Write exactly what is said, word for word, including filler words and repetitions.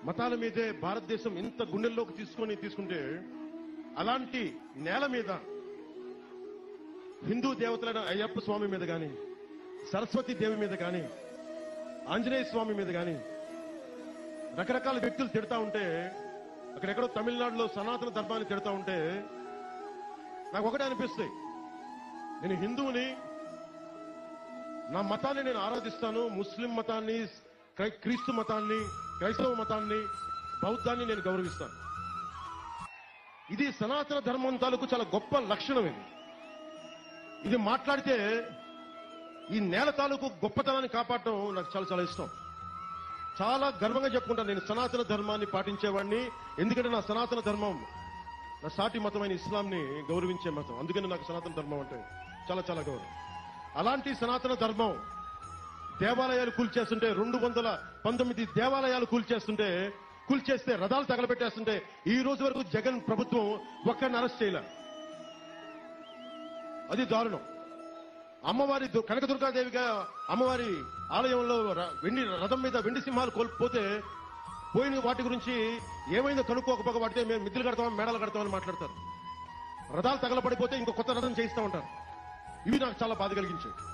మతాల మీదే భారతదేశం ఇంత గుండెల్లోకి తీసుకొని తీసుకుంటే అలాంటి నేల మీద హిందూ దేవతలైన అయ్యప్ప స్వామి మీద గాని, సరస్వతి దేవి మీద గాని, ఆంజనేయ స్వామి మీద గాని రకరకాల వ్యక్తులు తిడతా ఉంటే, అక్కడెక్కడో తమిళనాడులో సనాతన ధర్మాన్ని తిడతా ఉంటే నాకు ఒకటే అనిపిస్తాయి, నేను హిందువుని, నా మతాన్ని నేను ఆరాధిస్తాను. ముస్లిం మతాన్ని, క్రీస్తు మతాన్ని, క్రైస్తవ మతాన్ని, బౌద్ధాన్ని నేను గౌరవిస్తాను. ఇది సనాతన ధర్మం తాలూకు చాలా గొప్ప లక్షణం. ఇది ఇది మాట్లాడితే ఈ నేల తాలూకు గొప్పతనాన్ని కాపాడటం నాకు చాలా చాలా ఇష్టం. చాలా గర్వంగా చెప్పుకుంటాను, నేను సనాతన ధర్మాన్ని పాటించేవాడిని. ఎందుకంటే నా సనాతన ధర్మం నా సాటి మతమైన ఇస్లాంని గౌరవించే మతం. అందుకని నాకు సనాతన ధర్మం అంటే చాలా చాలా గౌరవం. అలాంటి సనాతన ధర్మం దేవాలయాలు కూల్చేస్తుంటే, రెండు వందల పంతొమ్మిది దేవాలయాలు కూల్చేస్తుంటే, కూల్చేస్తే రథాలు తగలబెట్టేస్తుంటే ఈ రోజు వరకు జగన్ ప్రభుత్వం ఒక్కడిని అరెస్ట్ చేయలే. అది దారుణం. అమ్మవారి కనకదుర్గాదేవిగా అమ్మవారి ఆలయంలో వెండి రథం మీద వెండి సింహాలు కోల్పోతే పోయిన వాటి గురించి ఏమైందో కనుక్కోకపోక పడితే మేము మిద్దులు కడతామని, మేడలు కడతామని మాట్లాడతారు. రథాలు తగలబడిపోతే ఇంకో కొత్త రథం చేయిస్తా ఉంటారు. ఇవి నాకు చాలా బాధ కలిగించాయి.